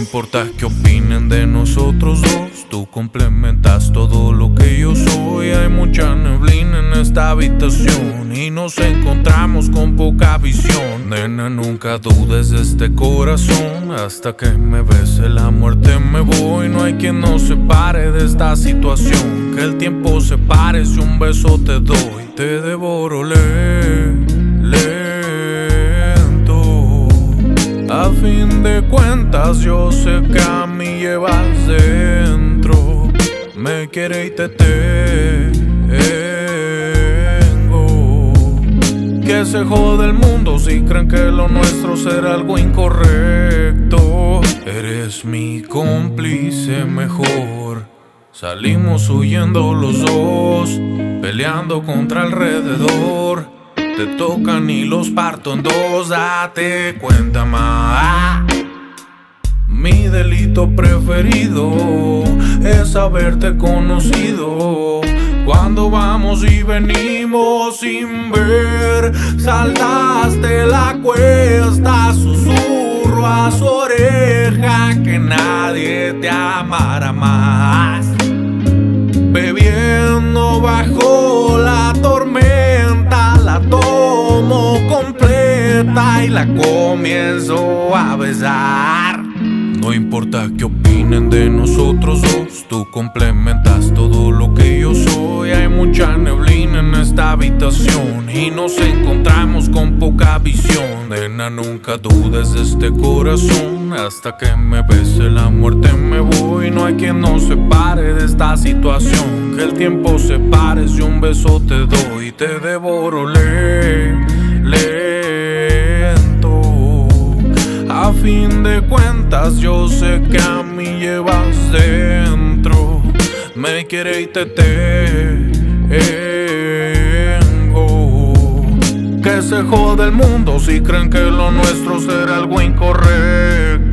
importa qué opinen de nosotros dos, tú complementas todo lo que yo soy. Hay mucha neblina en esta habitación y nos encontramos con poca visión. Nena, nunca dudes de este corazón, hasta que me bese la muerte me voy. No hay quien nos separe de esta situación, que el tiempo se pare si un beso te doy. Te devoro a fin de cuentas yo sé que a mí llevas dentro. Me quiere y te tengo. Que se jode el mundo si creen que lo nuestro será algo incorrecto. Eres mi cómplice mejor. Salimos huyendo los dos, peleando contra alrededor. Te tocan y los parto en dos, date cuenta más. Mi delito preferido es haberte conocido. Cuando vamos y venimos sin ver, saltaste la cuesta, susurro a su oreja que nadie te amará más. Bebiendo bajo la tormenta, la tomo completa y la comienzo a besar. No importa qué opinen de nosotros dos, tú complementas todo lo que yo soy. Hay mucha neblina en esta habitación y nos encontramos con poca visión. Nena, nunca dudes de este corazón, hasta que me bese la muerte me voy. No hay quien nos separe de esta situación, que el tiempo se pare si un beso te doy. Te devoro a fin de cuentas yo sé que a mí llevas dentro. Me quiere y te tengo. Que se jode el mundo si creen que lo nuestro será algo incorrecto.